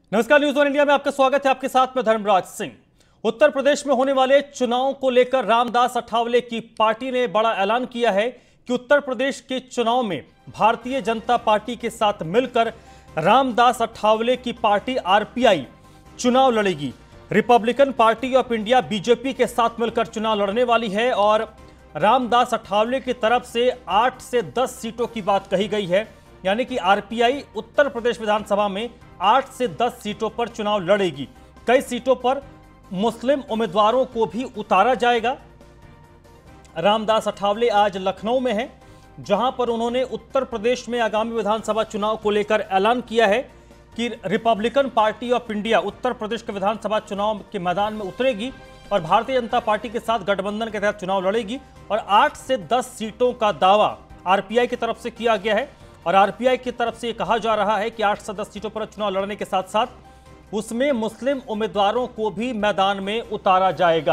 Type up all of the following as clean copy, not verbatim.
नमस्कार, news one India में आपका स्वागत है। आपके साथ में धर्मराज सिंह। उत्तर प्रदेश में होने वाले चुनाव को लेकर रामदास अठावले की पार्टी ने बड़ा ऐलान किया है कि उत्तर प्रदेश के चुनाव में भारतीय जनता पार्टी के साथ मिलकर रामदास अठावले की पार्टी आरपीआई चुनाव लड़ेगी। Republican party of India BJP के साथ मिलकर चुनाव लड़ने वाली है और रामदास अठावले की तरफ से 8 से 10 सीटों की बात कही गई है। यानी कि आरपीआई उत्तर प्रदेश विधानसभा में 8 से 10 सीटों पर चुनाव लड़ेगी। कई सीटों पर मुस्लिम उम्मीदवारों को भी उतारा जाएगा। रामदास अठावले आज लखनऊ में हैं, जहां पर उन्होंने उत्तर प्रदेश में आगामी विधानसभा चुनाव को लेकर ऐलान किया है कि Republican party of India Uttar Pradesh के विधानसभा चुनाव के मैदान में उतरेगी और भारतीय जनता पार्टी के साथ गठबंधन के तहत चुनाव लड़ेगी और 8 से 10 सीटों का दावा आरपीआई की तरफ से किया गया है। और आरपीआई की तरफ से यह कहा जा रहा है कि 8 से 10 सीटों पर चुनाव लड़ने के साथ साथ उसमें मुस्लिम उम्मीदवारों को भी मैदान में उतारा जाएगा।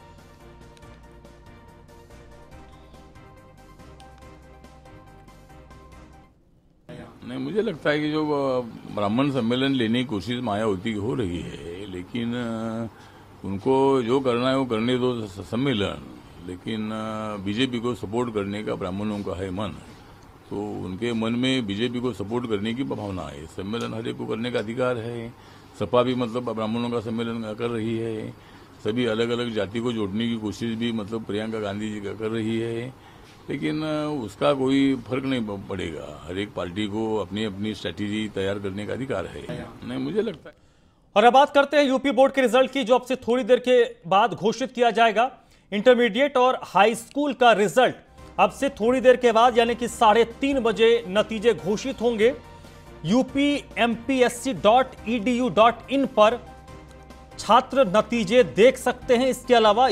नहीं, मुझे लगता है कि जो ब्राह्मण सम्मेलन लेने की कोशिश मायावती की हो रही है, लेकिन उनको जो करना है वो करने दो सम्मेलन, लेकिन बीजेपी को सपोर्ट करने का ब्राह्मणों का है मन, तो उनके मन में बीजेपी को सपोर्ट करने की भावना है। सम्मेलन हर एक को करने का अधिकार है। सपा भी मतलब ब्राह्मणों का सम्मेलन कर रही है। सभी अलग अलग जाति को जोड़ने की कोशिश भी मतलब प्रियंका गांधी जी का कर रही है, लेकिन उसका कोई फर्क नहीं पड़ेगा। हर एक पार्टी को अपनी अपनी स्ट्रैटेजी तैयार करने का अधिकार है। नहीं, मुझे लगता है। और अब बात करते हैं यूपी बोर्ड के रिजल्ट की, जो अब से थोड़ी देर के बाद घोषित किया जाएगा। इंटरमीडिएट और हाई स्कूल का रिजल्ट अब से थोड़ी देर के बाद यानी कि 3:30 बजे नतीजे घोषित होंगे। upmpsc.edu.in पर छात्र नतीजे देख सकते हैं। इसके अलावा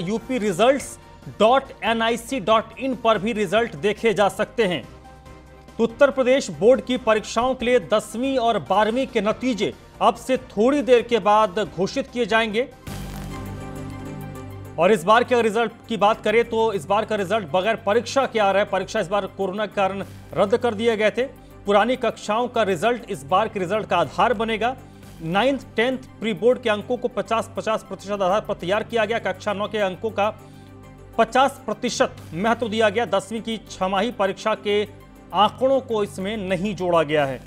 upresults.nic.in पर भी रिजल्ट देखे जा सकते हैं। तो उत्तर प्रदेश बोर्ड की परीक्षाओं के लिए 10वीं और 12वीं के नतीजे अब से थोड़ी देर के बाद घोषित किए जाएंगे। और इस बार के रिजल्ट की बात करें तो इस बार का रिजल्ट बगैर परीक्षा के आ रहा है। परीक्षा इस बार कोरोना के कारण रद्द कर दिए गए थे। पुरानी कक्षाओं का रिजल्ट इस बार के रिजल्ट का आधार बनेगा। 9th 10th प्री बोर्ड के अंकों को 50% आधार पर तैयार किया गया। कक्षा 9 के अंकों का 50% महत्व दिया गया। 10वीं की छमाही परीक्षा के आंकड़ों को इसमें नहीं जोड़ा गया है।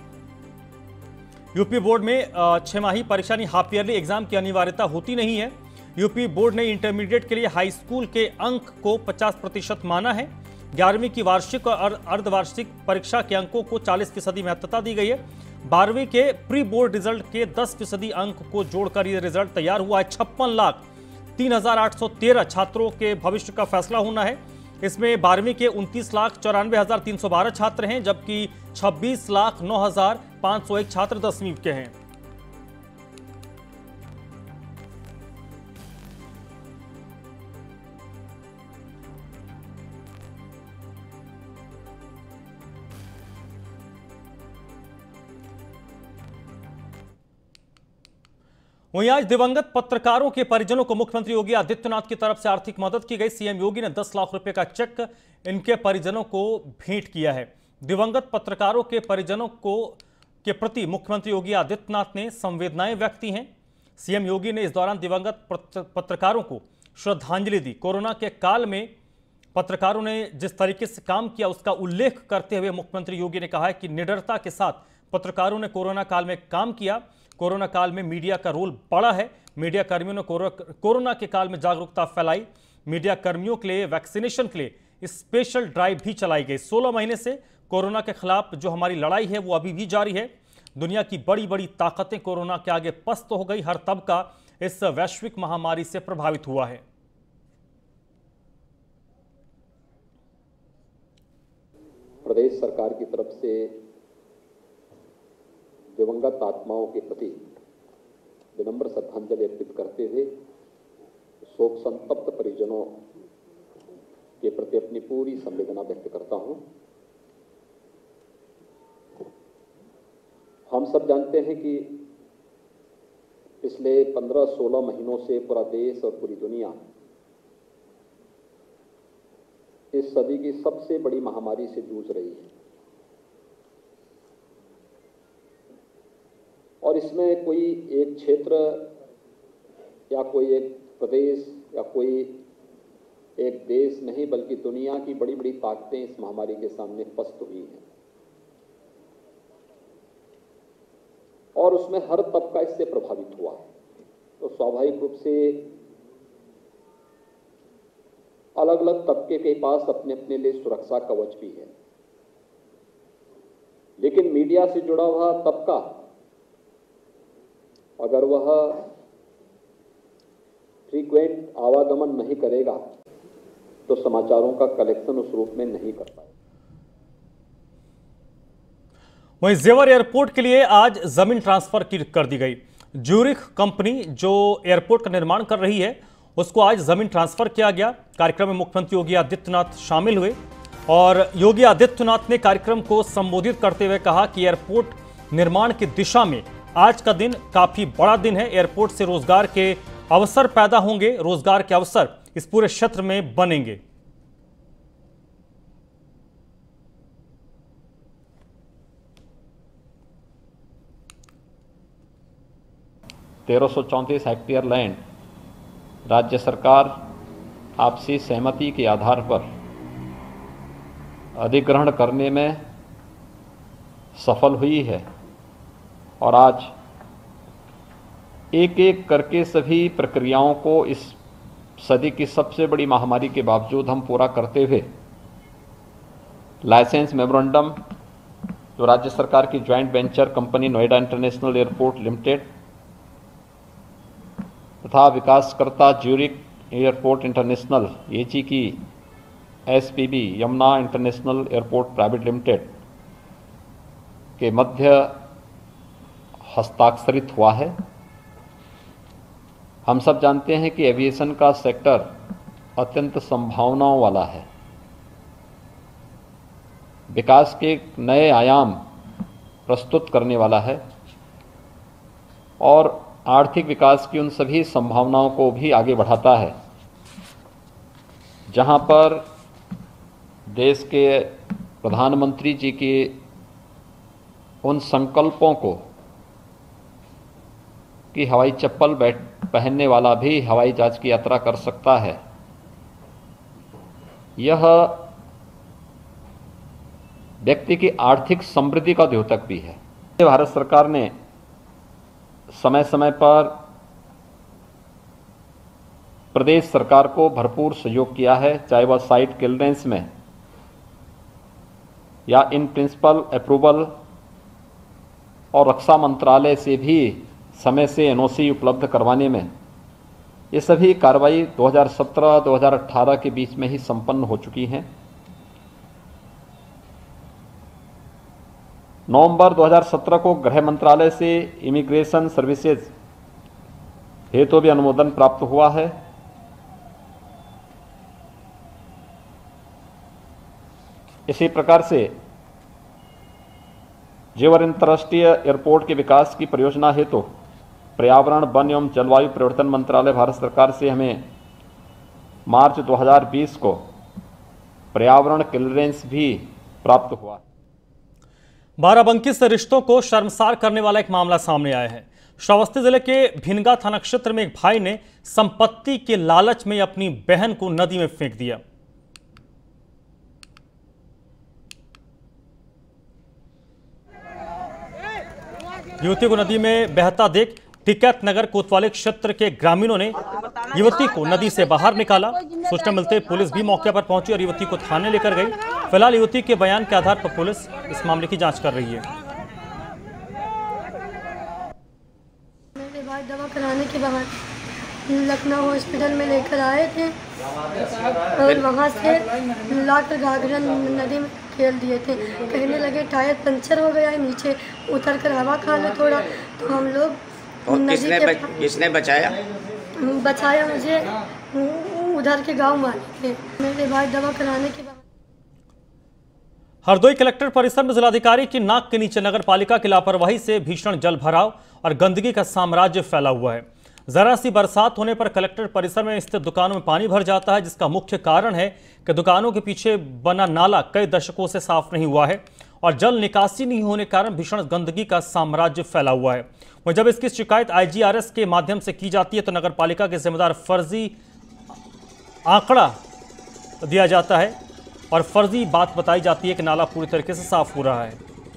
यूपी बोर्ड में छमाही परीक्षा यानी हाफ ईयरली एग्जाम की अनिवार्यता होती नहीं है। यूपी बोर्ड ने इंटरमीडिएट के लिए हाई स्कूल के अंक को 50% माना है। 11वीं की वार्षिक और अर्धवार्षिक परीक्षा के अंकों को 40% महत्वता दी गई है। 12वीं के प्री बोर्ड रिजल्ट के 10% अंक को जोड़कर यह रिजल्ट तैयार हुआ है। 56,03,813 छात्रों के भविष्य का फैसला होना है। इसमें 12वीं के 29,94,312 छात्र हैं, जबकि 26,09,501 छात्र 10वीं के हैं। वहीं आज दिवंगत पत्रकारों के परिजनों को मुख्यमंत्री योगी आदित्यनाथ की तरफ से आर्थिक मदद की गई। सीएम योगी ने 10 लाख रुपए का चेक इनके परिजनों को भेंट किया है। दिवंगत पत्रकारों के परिजनों के प्रति मुख्यमंत्री योगी आदित्यनाथ ने संवेदनाएं व्यक्त की हैं। सीएम योगी ने इस दौरान दिवंगत पत्रकारों को श्रद्धांजलि दी। कोरोना के काल में पत्रकारों ने जिस तरीके से काम किया उसका उल्लेख करते हुए मुख्यमंत्री योगी ने कहा है कि निडरता के साथ पत्रकारों ने कोरोना काल में काम किया। कोरोना काल में मीडिया का रोल बड़ा है। मीडिया कर्मियों ने कोरोना के काल में जागरूकता फैलाई। मीडिया कर्मियों के लिए वैक्सीनेशन के लिए स्पेशल ड्राइव भी चलाई गई। 16 महीने से कोरोना के खिलाफ जो हमारी लड़ाई है वो अभी भी जारी है। दुनिया की बड़ी बड़ी ताकतें कोरोना के आगे पस्त हो गई। हर तबका इस वैश्विक महामारी से प्रभावित हुआ है। प्रदेश सरकार की तरफ से दिवंगत आत्माओं के प्रति विनम्र श्रद्धांजलि अर्पित करते हुए शोक संतप्त परिजनों के प्रति अपनी पूरी संवेदना व्यक्त करता हूं। हम सब जानते हैं कि पिछले 15-16 महीनों से पूरा देश और पूरी दुनिया इस सदी की सबसे बड़ी महामारी से जूझ रही है। और इसमें कोई एक क्षेत्र या कोई एक प्रदेश या कोई एक देश नहीं, बल्कि दुनिया की बड़ी बड़ी ताकतें इस महामारी के सामने पस्त हुई हैं और उसमें हर तबका इससे प्रभावित हुआ है। तो स्वाभाविक रूप से अलग अलग तबके के पास अपने अपने लिए सुरक्षा कवच भी है, लेकिन मीडिया से जुड़ा हुआ तबका अगर वह फ्रीक्वेंट आवागमन नहीं करेगा तो समाचारों का कलेक्शन उस रूप में नहीं कर पाएगा। वहीं जेवर एयरपोर्ट के लिए आज जमीन ट्रांसफर कर दी गई। ज्यूरिख कंपनी जो एयरपोर्ट का निर्माण कर रही है उसको आज जमीन ट्रांसफर किया गया। कार्यक्रम में मुख्यमंत्री योगी आदित्यनाथ शामिल हुए और योगी आदित्यनाथ ने कार्यक्रम को संबोधित करते हुए कहा कि एयरपोर्ट निर्माण की दिशा में आज का दिन काफी बड़ा दिन है। एयरपोर्ट से रोजगार के अवसर पैदा होंगे, रोजगार के अवसर इस पूरे क्षेत्र में बनेंगे। (1334 हेक्टेयर लैंड राज्य सरकार आपसी सहमति के आधार पर अधिग्रहण करने में सफल हुई है और आज एक एक करके सभी प्रक्रियाओं को इस सदी की सबसे बड़ी महामारी के बावजूद हम पूरा करते हुए लाइसेंस मेमोरेंडम जो राज्य सरकार की joint venture company Noida international airport limited तथा विकासकर्ता ज्यूरिख एयरपोर्ट इंटरनेशनल (एजी) की SPB Yamuna international airport private limited के मध्य हस्ताक्षरित हुआ है। हम सब जानते हैं कि एविएशन का सेक्टर अत्यंत संभावनाओं वाला है, विकास के नए आयाम प्रस्तुत करने वाला है और आर्थिक विकास की उन सभी संभावनाओं को भी आगे बढ़ाता है जहां पर देश के प्रधानमंत्री जी के उन संकल्पों को कि हवाई चप्पल पहनने वाला भी हवाई जहाज की यात्रा कर सकता है, यह व्यक्ति की आर्थिक समृद्धि का द्योतक भी है। भारत सरकार ने समय समय पर प्रदेश सरकार को भरपूर सहयोग किया है, चाहे वह साइट क्लियरेंस में या इन प्रिंसिपल अप्रूवल, और रक्षा मंत्रालय से भी समय से NOC उपलब्ध करवाने में। ये सभी कार्रवाई 2017-2018 के बीच में ही संपन्न हो चुकी हैं। नवंबर 2017 को गृह मंत्रालय से इमिग्रेशन सर्विसेज हेतु भी अनुमोदन प्राप्त हुआ है। इसी प्रकार से जेवर अंतर्राष्ट्रीय एयरपोर्ट के विकास की परियोजना हेतु पर्यावरण, वन एवं जलवायु परिवर्तन मंत्रालय भारत सरकार से हमें मार्च 2020 को पर्यावरण क्लियरेंस भी प्राप्त हुआ। बाराबंकी से रिश्तों को शर्मसार करने वाला एक मामला सामने आया है। श्रावस्ती जिले के भिनगा थाना क्षेत्र में एक भाई ने संपत्ति के लालच में अपनी बहन को नदी में फेंक दिया। युवती को नदी में बहता देख टिकैत नगर कोतवाली क्षेत्र के ग्रामीणों ने युवती को नदी से बाहर निकाला। सूचना मिलते पुलिस भी मौके पर पहुंची और युवती को थाने लेकर गई। फिलहाल युवती के बयान के आधार पर पुलिस इस मामले की जांच कर रही है। मेरे भाई दवा कराने के बाद लखनऊ हॉस्पिटल में लेकर आए थे और वहाँ से लाकर घाघरा नदी में खेल दिए थे। कहने लगे टायर पंचर हो गया है, नीचे उतर कर हवा खा लो थोड़ा। तो हम लोग किसने बचाया? बचाया मुझे उधर के गांव वाले थे। मेरे भाई दवा कराने के बाद हरदोई कलेक्टर परिसर में जिलाधिकारी की नाक के नीचे नगर पालिका की लापरवाही से भीषण जल भराव और गंदगी का साम्राज्य फैला हुआ है। जरा सी बरसात होने पर कलेक्टर परिसर में स्थित दुकानों में पानी भर जाता है, जिसका मुख्य कारण है कि दुकानों के पीछे बना नाला कई दशकों से साफ नहीं हुआ है और जल निकासी नहीं होने के कारण भीषण गंदगी का साम्राज्य फैला हुआ है। और जब इसकी शिकायत आईजीआरएस के माध्यम से की जाती है तो नगर पालिका के जिम्मेदार फर्जी आंकड़ा दिया जाता है और फर्जी बात बताई जाती है कि नाला पूरी तरीके से साफ हो रहा है।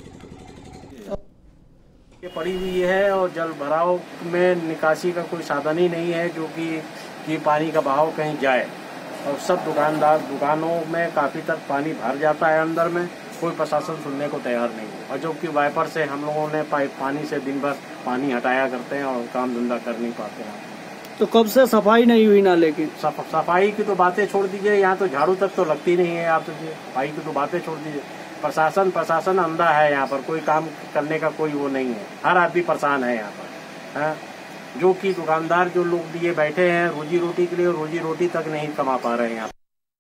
ये पड़ी हुई है और जल भराव में निकासी का कोई साधन ही नहीं है जो कि पानी का बहाव कहीं जाए, और सब दुकानों में काफ़ी तक पानी भर जाता है अंदर में, कोई प्रशासन सुनने को तैयार नहीं है। और जबकि वाइपर से हम लोगों ने पानी से दिन भर पानी हटाया करते हैं और काम धंधा कर नहीं पाते हैं। तो कब से सफाई नहीं हुई नाले की? सफाई की तो बातें छोड़ दीजिए, यहाँ तो झाड़ू तक तो लगती नहीं है। आप तो सफाई की तो बातें छोड़ दीजिए, प्रशासन अंधा है यहाँ पर, कोई काम करने का कोई वो नहीं है। हर आदमी परेशान है यहाँ पर, है जो कि दुकानदार जो लोग लिए बैठे हैं रोजी रोटी के लिए, रोजी रोटी तक नहीं कमा पा रहे हैं यहाँ।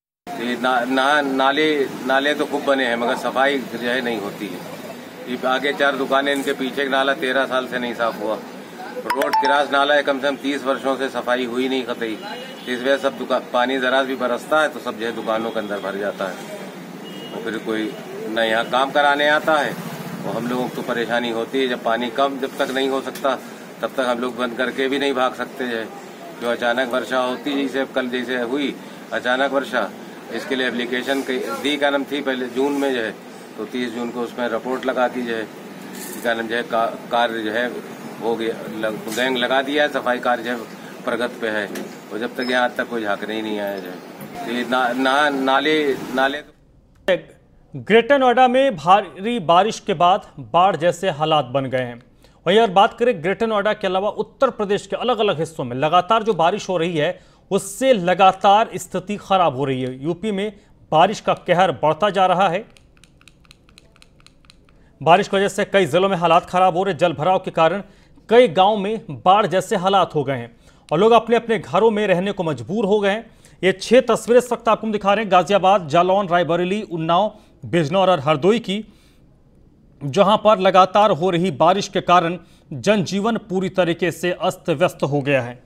नाले तो खूब बने हैं मगर सफाई जो है नहीं होती है। ये आगे 4 दुकानें, इनके पीछे नाला 13 साल से नहीं साफ हुआ। रोड किरास नाला है, कम से कम 30 वर्षों से सफाई हुई नहीं कतई। इस वजह सब पानी जरा भी बरसता है तो सब जो है दुकानों के अंदर भर जाता है और फिर कोई न यहाँ काम कराने आता है। और हम लोगों को तो परेशानी होती है, जब पानी कम जब तक नहीं हो सकता तब तक हम लोग बंद करके भी नहीं भाग सकते है। जो अचानक वर्षा होती, जैसे कल जैसे हुई अचानक वर्षा, इसके लिए एप्लीकेशन दी का नाम थी पहले जून में जो है, तो 30 जून को उसमें रिपोर्ट लगा दी जो है, इसका नाम जो है कार्य जो है हो गया, गैंग लगा दिया है, सफाई कार्य जो है प्रगति पे है। और जब तक यहाँ तक कोई झांकने ही नहीं आया जो है। तो ये नाले ग्रेटर नोएडा में भारी बारिश के बाद बाढ़ जैसे हालात बन गए हैं। वहीं अगर बात करें ग्रेटर नोएडा के अलावा उत्तर प्रदेश के अलग अलग हिस्सों में लगातार जो बारिश हो रही है उससे लगातार स्थिति खराब हो रही है। यूपी में बारिश का कहर बढ़ता जा रहा है। बारिश की वजह से कई जिलों में हालात खराब हो रहे। जल भराव के कारण कई गांव में बाढ़ जैसे हालात हो गए हैं और लोग अपने अपने घरों में रहने को मजबूर हो गए हैं। ये 6 तस्वीरें इस वक्त आपको दिखा रहे हैं गाजियाबाद, जालौन, रायबरेली, उन्नाव, बिजनौर और हरदोई की, जहां पर लगातार हो रही बारिश के कारण जनजीवन पूरी तरीके से अस्त व्यस्त हो गया है।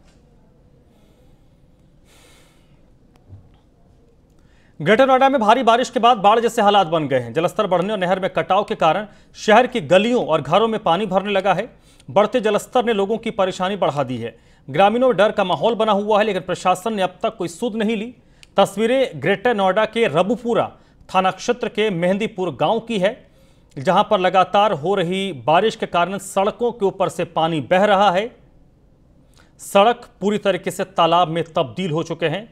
ग्रेटर नोएडा में भारी बारिश के बाद बाढ़ जैसे हालात बन गए हैं। जलस्तर बढ़ने और नहर में कटाव के कारण शहर की गलियों और घरों में पानी भरने लगा है। बढ़ते जलस्तर ने लोगों की परेशानी बढ़ा दी है। ग्रामीणों में डर का माहौल बना हुआ है, लेकिन प्रशासन ने अब तक कोई सुध नहीं ली। तस्वीरें ग्रेटर नोएडा के रबुपुरा थाना क्षेत्र के मेहंदीपुर गांव की है, जहां पर लगातार हो रही बारिश के कारण सड़कों के ऊपर से पानी बह रहा है। सड़क पूरी तरीके से तालाब में तब्दील हो चुके हैं।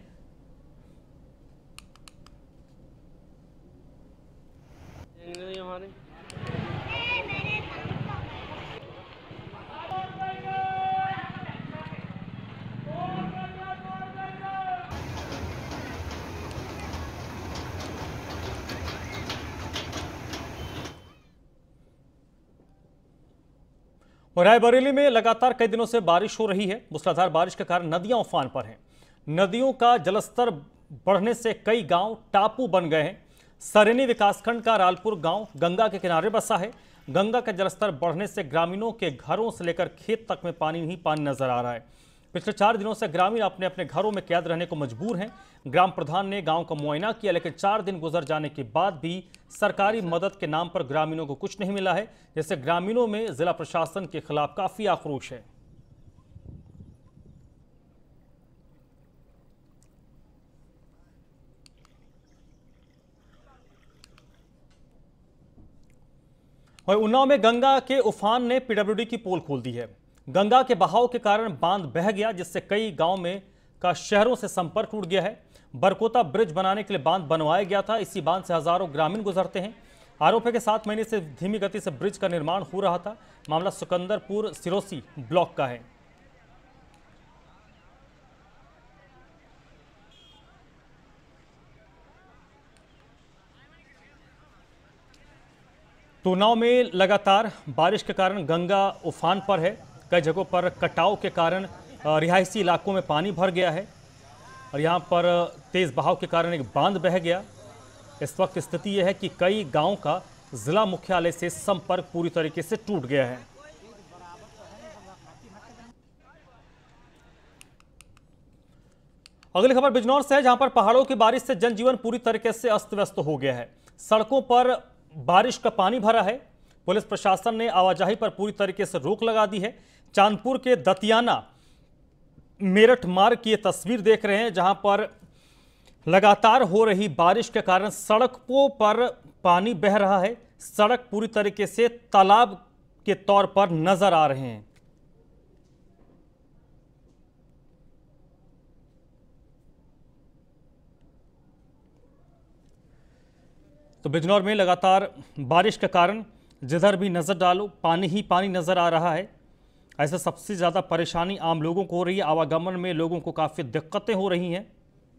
रायबरेली में लगातार कई दिनों से बारिश हो रही है। मूसलाधार बारिश के कारण नदियां उफान पर हैं। नदियों का जलस्तर बढ़ने से कई गांव टापू बन गए हैं। सरेनी विकासखंड का रालपुर गांव गंगा के किनारे बसा है। गंगा का जलस्तर बढ़ने से ग्रामीणों के घरों से लेकर खेत तक में पानी ही पानी नजर आ रहा है। पिछले 4 दिनों से ग्रामीण अपने अपने घरों में कैद रहने को मजबूर हैं। ग्राम प्रधान ने गांव का मुआयना किया, लेकिन 4 दिन गुजर जाने के बाद भी सरकारी मदद के नाम पर ग्रामीणों को कुछ नहीं मिला है, जिससे ग्रामीणों में जिला प्रशासन के खिलाफ काफी आक्रोश है। और उन्नाव में गंगा के उफान ने पीडब्ल्यूडी की पोल खोल दी है। गंगा के बहाव के कारण बांध बह गया, जिससे कई गांव में का शहरों से संपर्क टूट गया है। बरकोता ब्रिज बनाने के लिए बांध बनवाया गया था। इसी बांध से हजारों ग्रामीण गुजरते हैं। आरोप है कि 7 महीने से धीमी गति से ब्रिज का निर्माण हो रहा था। मामला सिकंदरपुर सिरोसी ब्लॉक का है। उन्नाव में लगातार बारिश के कारण गंगा उफान पर है। कई जगहों पर कटाव के कारण रिहायशी इलाकों में पानी भर गया है और यहाँ पर तेज बहाव के कारण एक बांध बह गया। इस वक्त स्थिति यह है कि कई गांव का जिला मुख्यालय से संपर्क पूरी तरीके से टूट गया है। अगली खबर बिजनौर से है, जहां पर पहाड़ों की बारिश से जनजीवन पूरी तरीके से अस्त व्यस्त हो गया है। सड़कों पर बारिश का पानी भरा है। पुलिस प्रशासन ने आवाजाही पर पूरी तरीके से रोक लगा दी है। चांदपुर के दतियाना मेरठ मार्ग की ये तस्वीर देख रहे हैं, जहां पर लगातार हो रही बारिश के कारण सड़कों पर पानी बह रहा है। सड़क पूरी तरीके से तालाब के तौर पर नजर आ रहे हैं। तो बिजनौर में लगातार बारिश के कारण जिधर भी नजर डालो पानी ही पानी नजर आ रहा है। ऐसे सबसे ज्यादा परेशानी आम लोगों को हो रही है। आवागमन में लोगों को काफी दिक्कतें हो रही हैं।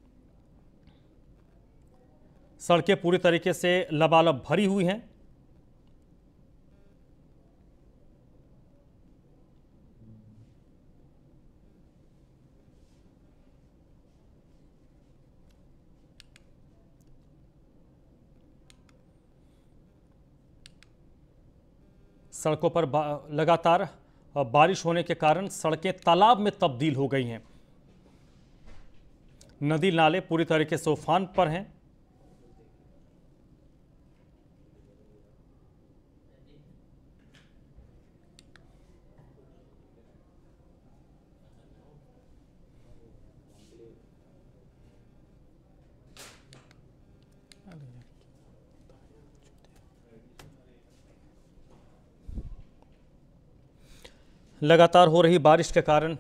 सड़कें पूरी तरीके से लबालब भरी हुई हैं। सड़कों पर लगातार बारिश होने के कारण सड़कें तालाब में तब्दील हो गई हैं। नदी नाले पूरी तरीके से उफान पर हैं। लगातार हो रही बारिश के कारण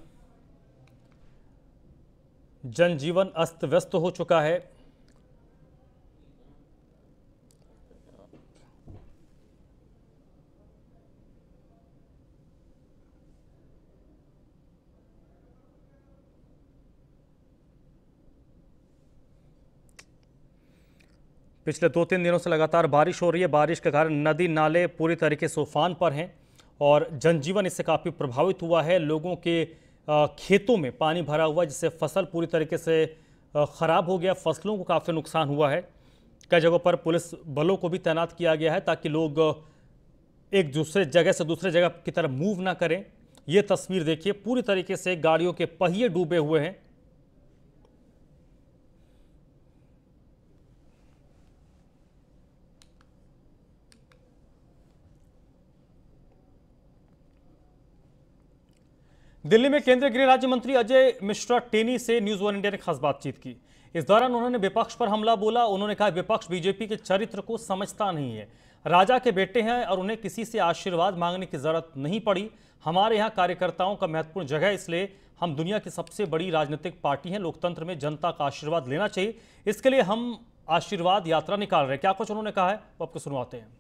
जनजीवन अस्त व्यस्त हो चुका है। पिछले 2-3 दिनों से लगातार बारिश हो रही है। बारिश के कारण नदी नाले पूरी तरीके से उफान पर हैं और जनजीवन इससे काफ़ी प्रभावित हुआ है। लोगों के खेतों में पानी भरा हुआ, जिससे फसल पूरी तरीके से ख़राब हो गया। फसलों को काफ़ी नुकसान हुआ है। कई जगहों पर पुलिस बलों को भी तैनात किया गया है ताकि लोग एक दूसरे जगह से दूसरे जगह की तरफ मूव ना करें। ये तस्वीर देखिए, पूरी तरीके से गाड़ियों के पहिए डूबे हुए हैं। दिल्ली में केंद्रीय गृह राज्य मंत्री अजय मिश्रा टेनी से न्यूज वन इंडिया ने खास बातचीत की। इस दौरान उन्होंने विपक्ष पर हमला बोला। उन्होंने कहा विपक्ष बीजेपी के चरित्र को समझता नहीं है। राजा के बेटे हैं और उन्हें किसी से आशीर्वाद मांगने की जरूरत नहीं पड़ी। हमारे यहाँ कार्यकर्ताओं का महत्वपूर्ण जगह है, इसलिए हम दुनिया की सबसे बड़ी राजनीतिक पार्टी हैं। लोकतंत्र में जनता का आशीर्वाद लेना चाहिए, इसके लिए हम आशीर्वाद यात्रा निकाल रहे हैं। क्या कुछ उन्होंने कहा है वो आपको सुनवाते हैं।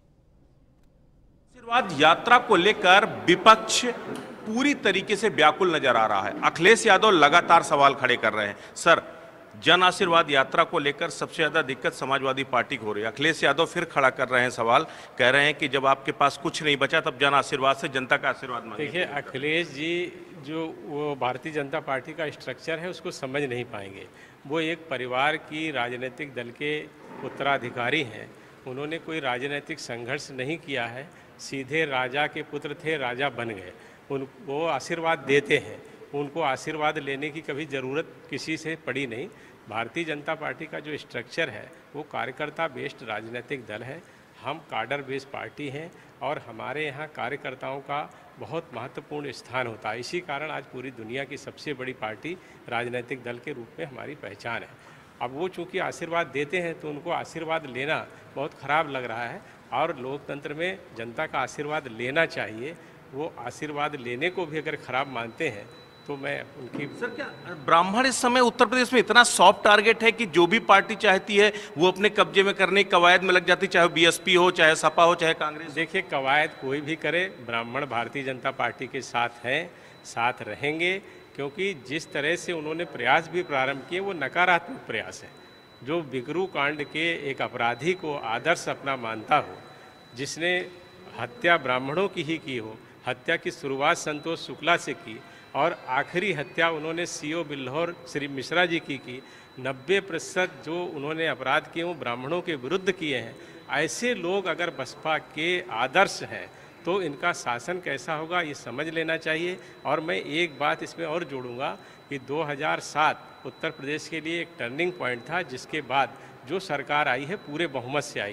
आशीर्वाद यात्रा को लेकर विपक्ष पूरी तरीके से व्याकुल नजर आ रहा है। अखिलेश यादव लगातार सवाल खड़े कर रहे हैं। सर, जन आशीर्वाद यात्रा को लेकर सबसे ज्यादा दिक्कत समाजवादी पार्टी को हो रही है। अखिलेश यादव फिर खड़ा कर रहे हैं सवाल, कह रहे हैं कि जब आपके पास कुछ नहीं बचा तब जन आशीर्वाद से जनता का आशीर्वाद मांगे। देखिए, अखिलेश जी जो वो भारतीय जनता पार्टी का स्ट्रक्चर है उसको समझ नहीं पाएंगे। वो एक परिवार की राजनीतिक दल के उत्तराधिकारी हैं। उन्होंने कोई राजनीतिक संघर्ष नहीं किया है, सीधे राजा के पुत्र थे, राजा बन गए। उनको आशीर्वाद देते हैं, उनको आशीर्वाद लेने की कभी ज़रूरत किसी से पड़ी नहीं। भारतीय जनता पार्टी का जो स्ट्रक्चर है वो कार्यकर्ता बेस्ड राजनीतिक दल है। हम काडर बेस्ड पार्टी हैं और हमारे यहाँ कार्यकर्ताओं का बहुत महत्वपूर्ण स्थान होता है। इसी कारण आज पूरी दुनिया की सबसे बड़ी पार्टी राजनीतिक दल के रूप में हमारी पहचान है। अब वो चूँकि आशीर्वाद देते हैं तो उनको आशीर्वाद लेना बहुत ख़राब लग रहा है और लोकतंत्र में जनता का आशीर्वाद लेना चाहिए। वो आशीर्वाद लेने को भी अगर खराब मानते हैं तो मैं उनकी। सर, क्या ब्राह्मण इस समय उत्तर प्रदेश में इतना सॉफ्ट टारगेट है कि जो भी पार्टी चाहती है वो अपने कब्जे में करने की कवायद में लग जाती, चाहे बीएसपी हो, चाहे सपा हो, चाहे कांग्रेस? देखिए, कवायद कोई भी करे, ब्राह्मण भारतीय जनता पार्टी के साथ हैं, साथ रहेंगे, क्योंकि जिस तरह से उन्होंने प्रयास भी प्रारंभ किए वो नकारात्मक प्रयास है। जो बिगरू कांड के एक अपराधी को आदर्श अपना मानता हो, जिसने हत्या ब्राह्मणों की ही की हो, हत्या की शुरुआत संतोष शुक्ला से की और आखिरी हत्या उन्होंने सीओ बिल्हौर श्री मिश्रा जी की 90% जो उन्होंने अपराध किए वो ब्राह्मणों के विरुद्ध किए हैं। ऐसे लोग अगर बसपा के आदर्श हैं तो इनका शासन कैसा होगा ये समझ लेना चाहिए। और मैं एक बात इसमें और जोड़ूंगा कि 2007 उत्तर प्रदेश के लिए एक टर्निंग पॉइंट था, जिसके बाद जो सरकार आई है पूरे बहुमत से आई है।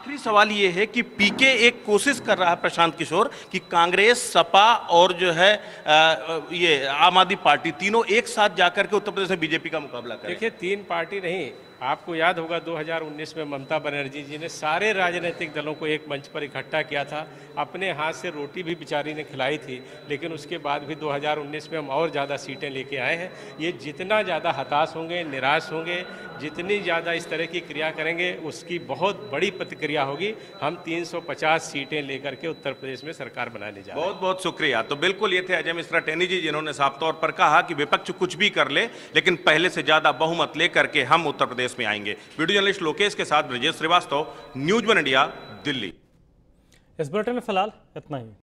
आखिरी सवाल ये है कि पीके एक कोशिश कर रहा है प्रशांत किशोर कि कांग्रेस, सपा और जो है ये आम आदमी पार्टी तीनों एक साथ जाकर के उत्तर प्रदेश में बीजेपी का मुकाबला करें। देखिए, 3 पार्टी नहीं, आपको याद होगा 2019 में ममता बनर्जी जी ने सारे राजनीतिक दलों को एक मंच पर इकट्ठा किया था। अपने हाथ से रोटी भी बेचारी ने खिलाई थी, लेकिन उसके बाद भी 2019 में हम और ज़्यादा सीटें लेके आए हैं। ये जितना ज़्यादा हताश होंगे, निराश होंगे, जितनी ज़्यादा इस तरह की क्रिया करेंगे, उसकी बहुत बड़ी प्रतिक्रिया होगी। हम 350 सीटें लेकर के उत्तर प्रदेश में सरकार बनाने जा रहे हैं। बहुत बहुत शुक्रिया। तो बिल्कुल ये थे अजय मिश्रा टेनी जी, जिन्होंने साफ तौर पर कहा कि विपक्ष कुछ भी कर ले, लेकिन पहले से ज़्यादा बहुमत लेकर के हम उत्तर प्रदेश में आएंगे। वीडियो जर्नलिस्ट लोकेश के साथ Brajesh Shrivastava, news one India, Delhi. इस बुलेटिन में फिलहाल इतना ही।